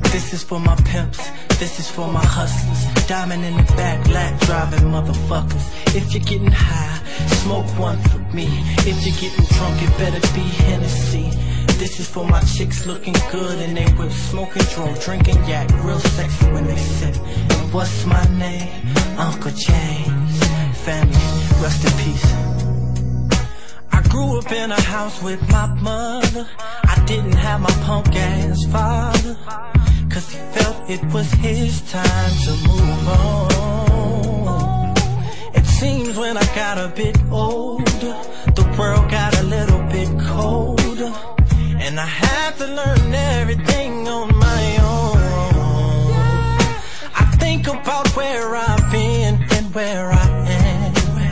This is for my pimps, this is for my hustlers. Diamond in the back, lap driving motherfuckers. If you're getting high, smoke one for me. If you're getting drunk, it better be Hennessy. This is for my chicks looking good and they whip, smoking dro, drinking yak, real sexy when they sip. And what's my name? Uncle James. Family, rest in peace. I grew up in a house with my mother. I didn't have my punk ass father, cause he felt it was his time to move on. It seems when I got a bit older, the world got a little bit colder, and I had to learn everything on my own. I think about where I've been and where I am.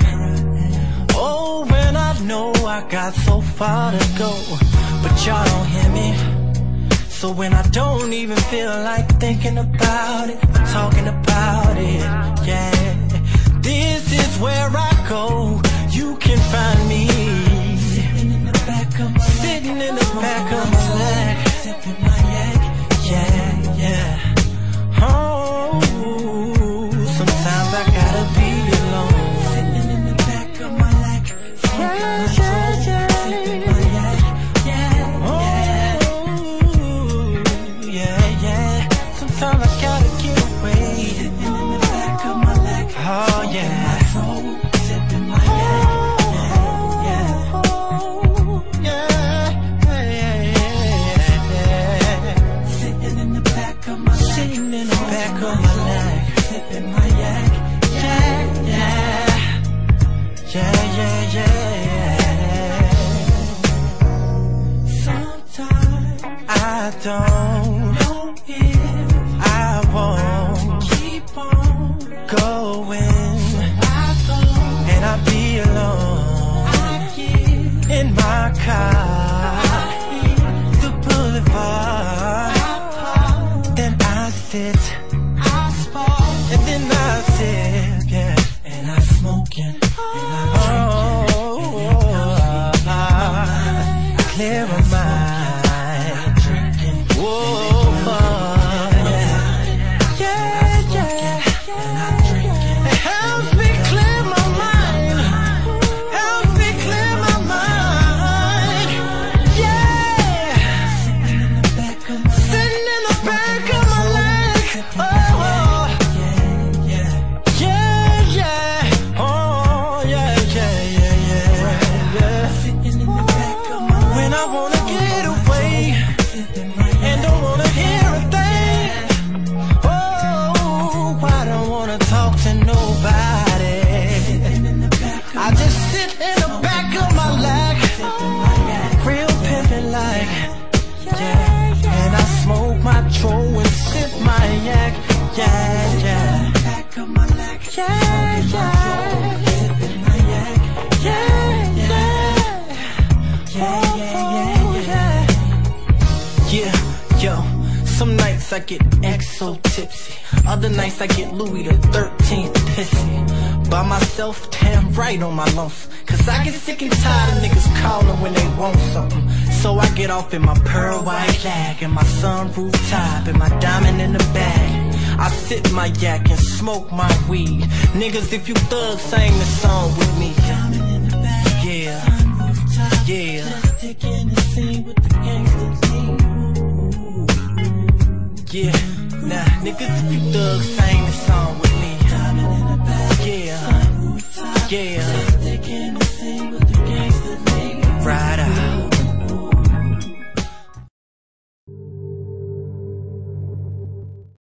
Oh, when I know I got so far to go, but y'all don't hear me. So when I don't even feel like thinking about it, I'm talking about it, yeah. This is where I go, you can find me sitting in the back of my leg, sipping my yak, yeah, yeah. Oh, sometimes I gotta be alone, sitting in the back of my leg, sipping my yak, yeah, oh, yeah, yeah. Sometimes I gotta get away, sitting in the back of my leg, oh yeah. I don't know if I won't keep on going, and I'll be alone in my car, the boulevard. Then I sit, and then I sip, yeah, and I smoke and I drink, I clear my mind. I get XO tipsy, other nights I get Louis the 13th pissy. By myself, damn right on my lonesome, cause I get sick and tired of niggas calling when they want something. So I get off in my pearl white lag, and my sunroof top, and my diamond in the bag. I sip my yak and smoke my weed. Niggas, if you thugs, sing the song with me. Diamond in the bag, yeah, sunroof top, yeah. Just taking the scene with the gangster team. Yeah, nah, niggas, if you thugs, sing the song with me. Yeah, yeah.